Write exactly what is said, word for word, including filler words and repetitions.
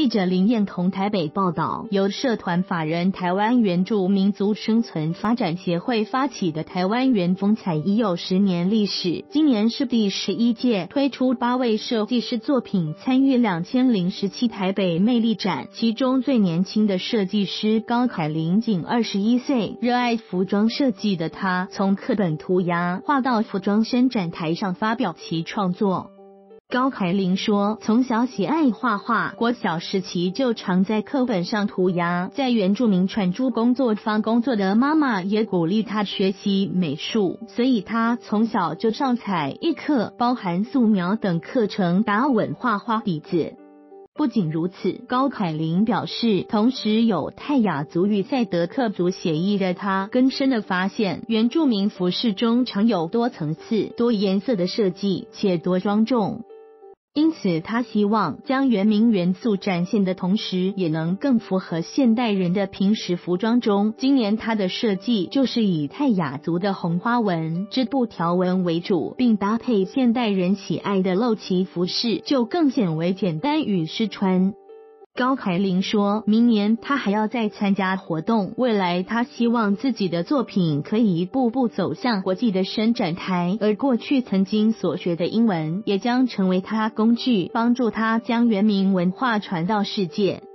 记者林燕彤台北报道，由社团法人台湾原住民族生存发展协会发起的台湾原风采已有十年历史，今年是第十一届，推出八位设计师作品参与两千零十七台北魅力展，其中最年轻的设计师高凯琳仅二十一岁，热爱服装设计的他，从课本涂鸦画到服装伸展台上发表其创作。高凯琳说，从小喜爱画画，国小时期就常在课本上涂鸦，在原住民传珠工作坊工作的妈妈也鼓励她学习美术，所以她从小就上才艺课，包含素描等课程，打稳画画底子。不仅如此，高凯琳表示，同时有泰雅族与赛德克族血裔的他，更深地发现原住民服饰中常有多层次、多颜色的设计，且多庄重。因此他希望将原民元素展现的同时，也能更符合现代人的平时服装中。今年他的设计就是以泰雅族的红花纹织布条纹为主，并搭配现代人喜爱的露脐服饰，就更显为简单与实穿。高凯琳说，明年他还要再参加活动，未来他希望自己的作品可以一步步走向国际的伸展台，而过去曾经所学的英文也将成为他工具，帮助他将原民文化传到世界。